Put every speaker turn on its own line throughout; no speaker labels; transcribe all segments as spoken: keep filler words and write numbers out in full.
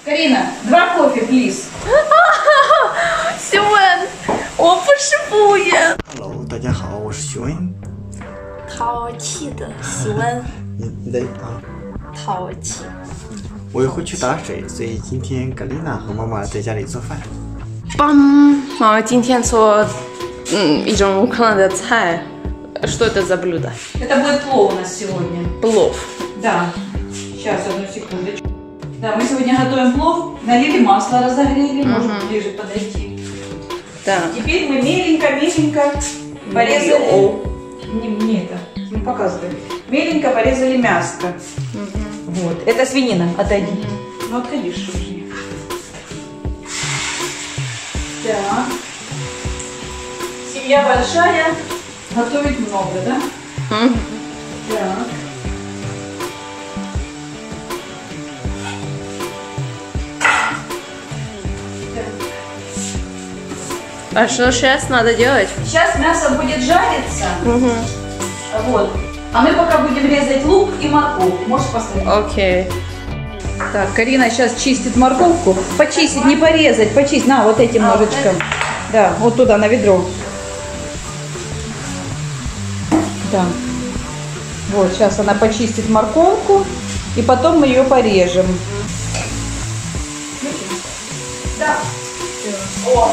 Карина, два кофе, please.
徐文，我不是敷衍。
Hello， 大家好，我是徐文。
淘气的徐文。
你你的啊？
淘气。
我一会去打水，所以今天格丽娜和妈妈在家里做饭。
棒！妈妈今天做嗯一种乌克兰的菜。Что это за блюдо?
Это будет плов у нас сегодня.
Плов.
Да. Сейчас, одну секундочку. Да, мы сегодня готовим плов. Налили масло, разогрели. Может ближе подойти.
Да.
Теперь мы меленько-меленько порезали. Не, не это, не показывай. Меленько порезали мяско. Вот. Это свинина. Отойди. Ну отходи, что же. Так. Семья большая. Готовить много, да?
Mm.
Так.
А что сейчас надо делать?
Сейчас мясо будет жариться.
Угу.
Вот. А мы пока будем резать лук и морковь. Можешь посмотреть?
Окей.
Так, Карина сейчас чистит морковку. Почистить, не порезать, почистить. На, вот этим
А,
ножичком. Вот да, вот туда, на ведро. Да. Вот, сейчас она почистит морковку, и потом мы ее порежем. Да. О.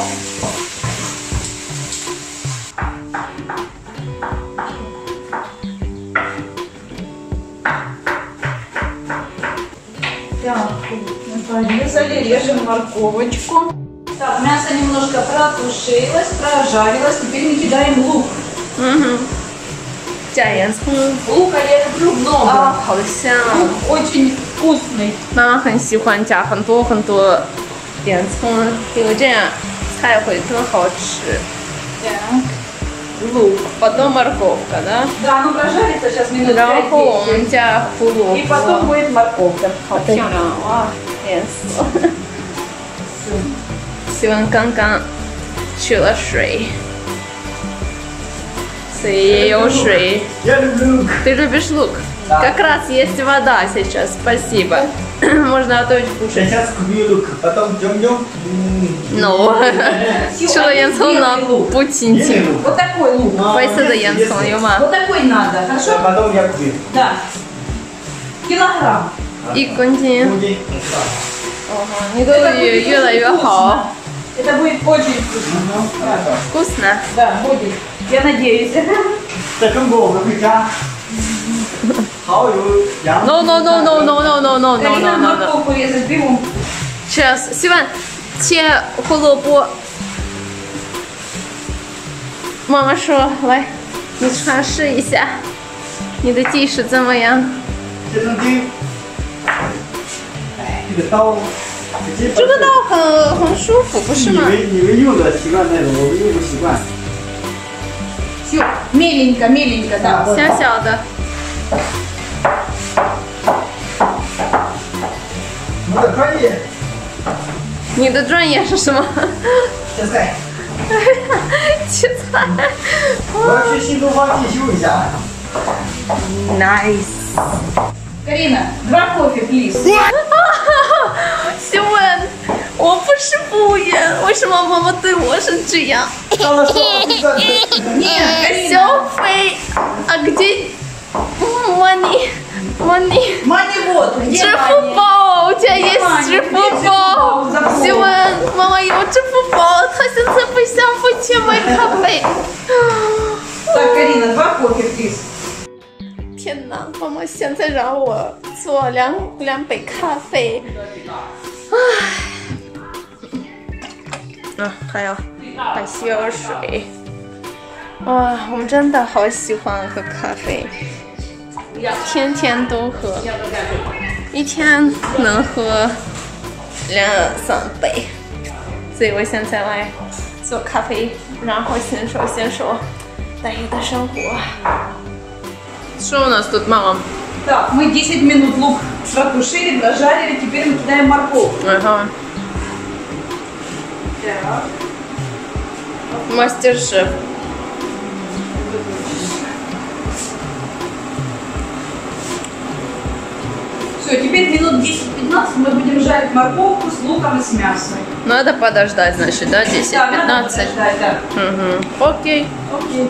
Так, мы порезали, режем морковочку. Так, мясо немножко протушилось, прожарилось. Теперь мы кидаем лук.
Угу. 加洋葱。
Лука я люблю много.
啊，好香啊！
Лук очень вкусный.
妈妈很喜欢加很多很多洋葱，因为这样菜会更好吃。
Так.
Лук, потом морковка, да?
Да, оно прожарится сейчас минут
然后我
пять-десять.
们加胡萝
И
卜。
потом будет морковка.
好漂亮哇，颜色。希望刚刚去了水，所以也有水。
Я люблю лук.
Ты любишь лук? Как раз есть вода сейчас, спасибо. Можно готовить кушать.
Сейчас купил лук, потом ждем-ждем.
No. 吃了洋葱呢，不亲亲。
Вот такой лук.
灰色的洋葱有吗？
Вот такой надо, хорошо?
Потом я купил.
Да. Килограмм.
一公斤。
Купил.
哦，你的语越来越好。
Это будет очень вкусно. Да.
Вкусно.
Да, будет. Я надеюсь.
在中国我们会加蚝油、洋
No no no no no no no no no
Карина,
no no.
морковку резать бегом.
Сейчас, Сиван, 切胡萝卜。妈妈说，来，你尝试一下，你的技术怎么样？
这中间，哎，这个刀直接把
这个刀很很舒服，不是
你
吗？
们你们用的习惯那种，我们用不习惯。
Все, меленько, меленько, да. Вот.
小小的。
我的专业，
你的专业是什么？
现在
切菜。
我要去新东方进修一下。
Nice。
Карина, два кофе, please.
希文，我不是敷衍，为什么妈妈对我是这样？
到了说计算的。
Нет,
消费啊，где money money？
Money вот, где
支付
money?
宝，我家есть支付宝。希文，妈妈有支付宝，她现在不想付钱买咖啡。
Так, Карина, два кофе, please.
天哪，妈妈现在让我做两两杯咖啡。唉，啊，还要还需要水。哇，我们真的好喜欢喝咖啡，天天都喝，一天能喝两三杯。所以我现在来做咖啡，然后先说先说大爷的生活。 Что у нас тут, мама?
Так, мы десять минут лук протушили, прожарили, теперь мы кидаем морковку.
Ага.
Так.
Мастер-шеф.
Все, теперь минут десять-пятнадцать мы будем жарить морковку с луком и с мясом.
Надо подождать, значит, да, десять-пятнадцать?
Да, да.
Угу. Окей.
Окей.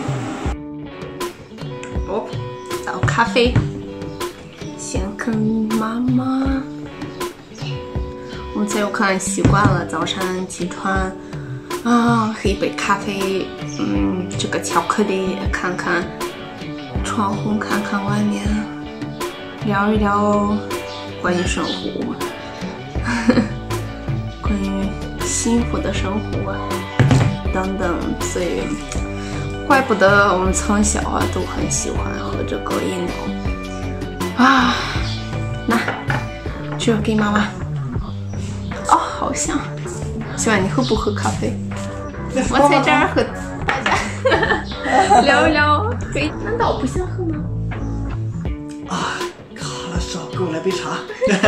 Оп, 倒咖啡，先跟妈妈。我这有可能习惯了，早上起床啊，喝一杯咖啡，嗯，这个巧克力，看看窗户，看看外面，聊一聊关于生活，关于幸福的生活等等，所以。 怪不得我们从小啊都很喜欢喝这个饮料啊！那这个给妈妈。哦，好香！小婉，你喝不喝咖啡？我在这儿和大家聊一聊。可以？难道我不想喝吗？
啊，卡了少，给我来杯茶。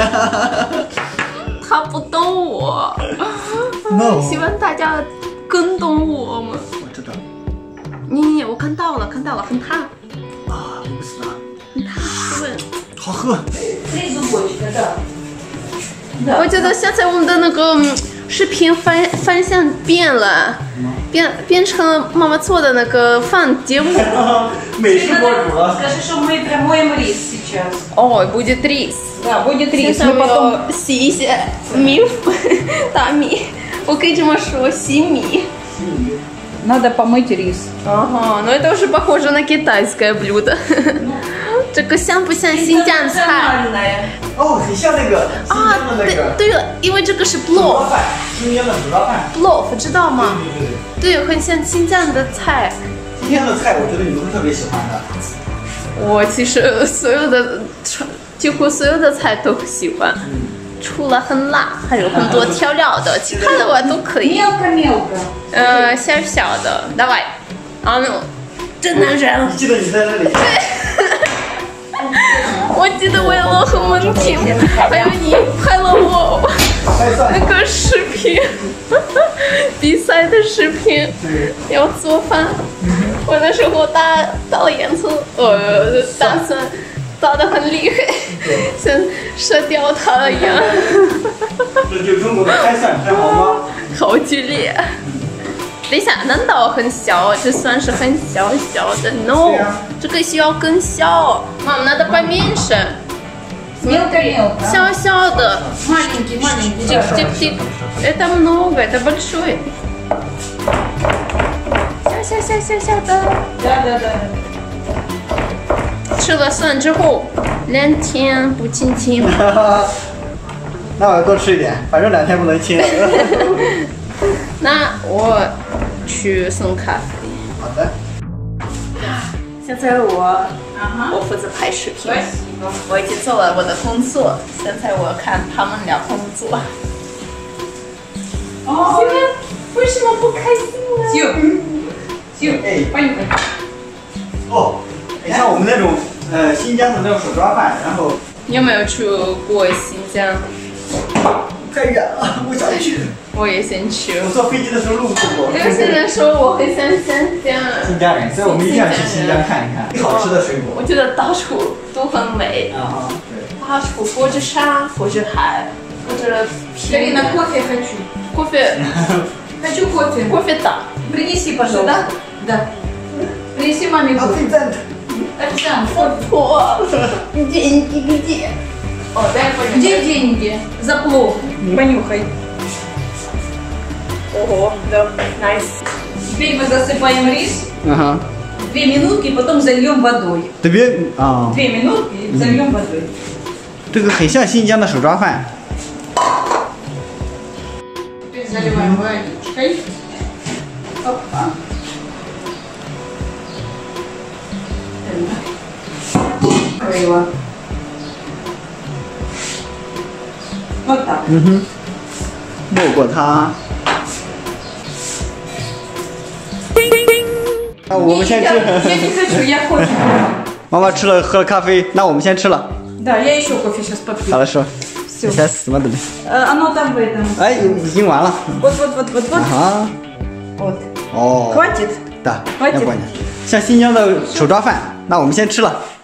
他不懂我。
No
希望大家更懂我嘛。
我知道。
你，我看到了，看到了，很烫
啊，不是啊，
很烫，是不是？
好喝。
我觉得现在我们的那个视频方方向变了，变变成妈妈做的那个饭节目。
美食博主了。
Скажи, что мы промоем рис сейчас.
Ой, будет рис.
Да, будет рис.
Мы потом 洗一下米粉大米，我可以这么说，洗米。
Надо помыть рис.
Ага, ну это уже похоже на китайское блюдо. 这个像不像新疆菜？
哦，很像那个新
啊，
疆的那
对
个。
对了，因为这个是 plof，
新疆的手抓饭。
plof 知道吗？
对对对。
对，很像新疆的菜。
新疆的菜，我觉得你会特别喜欢的。
我其实所有的几乎所有的菜都喜欢。 除了很辣，还有很多调料的，其他的我都可以。
Мелко мелко.
呃，小小的，давай，啊，那真男人。
记得你在那里。
我记得我有和文婷，还有你拍了我那个视频，比赛的视频，要做饭。我那时候打打了颜色，呃，打算。 打得很厉害，像射雕他一样。
这就中国的开涮还好吗？
好剧烈。等一下，难道很小？这算是很小小的 ？No， 这个需要更小。Мам, надо поменьше.
Мелко мелко.
小小的。
Маленький маленький.
Тик-тик-тик. Это много, это большой. 小小小小小的。
Да да да.
吃了蒜之后，两天不亲亲。
那我要多吃一点，反正两天不能亲。
那我去送咖啡。
好的。
现在我我负责拍视频，我已经做了我的工作，现在我看他们俩工作。
哦，
为什么不开心呢？
就就哎，понюхай。
哦。 像我们那种呃新疆的那种手抓饭，然后
你有没有去过新疆？
太远了，不想去。
我也想去。
我坐飞机的时候路过过。
有些人说我很像新疆。
新疆人，所以我们一定要去新疆看一看好吃的水果。
我觉得到处都很美。
啊对。
到处或者山，或者海，或者平原。
кофе хочу.
кофе.
Хочу кофе.
кофе да.
Принеси, пожалуйста. Да. Принеси маме кофе.
О, деньги где? О, дай понюхать.
Где деньги? За плов. Понюхай.
Ого, да, найс.
Теперь мы засыпаем рис.
Ага.
Две минутки, потом зальем водой.
Две а.
Две минутки, зальем водой.
这个很像新疆的手抓饭。
Теперь заливаем водичкой. Опа. Крыло. Вот так.
嗯哼。没过它。那我们先吃。
Я не хочу, я кофе.
妈妈吃了，喝了咖啡，那我们先吃了。
Да, я еще кофе сейчас попью.
Хорошо.
Все.
Сейчас смотрим.
Оно там в этом.
哎，已经完了。
Вот, вот, вот, вот, вот.
Ага.
Вот.
哦。
Хватит?
Да,
Хватит?
я понял. 像新疆的手抓饭，那我们先吃了。